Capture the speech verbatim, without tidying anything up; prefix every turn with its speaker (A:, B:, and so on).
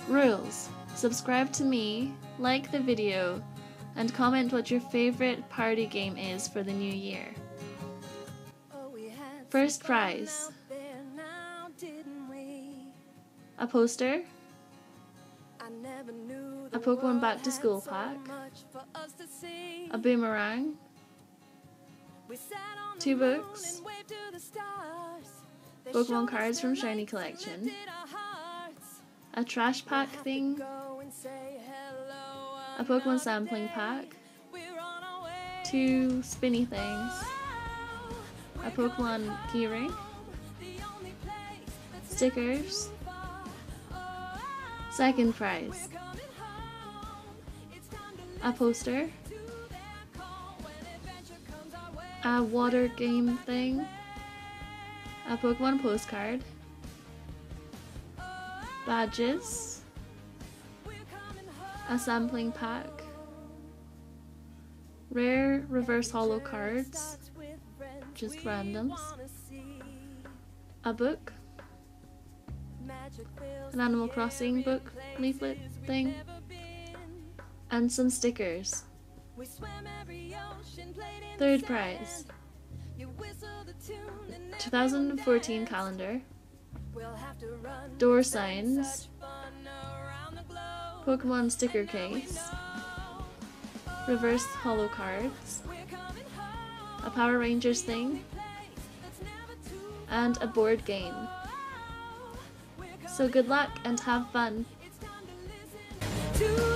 A: Rules: subscribe to me, like the video, and comment what your favorite party game is for the new year. First prize: a poster, a Pokemon Back to School pack, a boomerang, two books, Pokemon cards from Shiny Collection, a trash pack thing, a Pokemon sampling pack, two spinny things, a Pokemon keyring, stickers. Second prize: a poster, a water game thing, a Pokemon postcard, badges, a sampling pack, rare reverse holo cards, just randoms, a book, an Animal Crossing book leaflet thing, and some stickers. Third prize: two thousand fourteen calendar, door signs, Pokemon sticker case, reverse holo cards, a Power Rangers thing, and a board game. So good luck and have fun!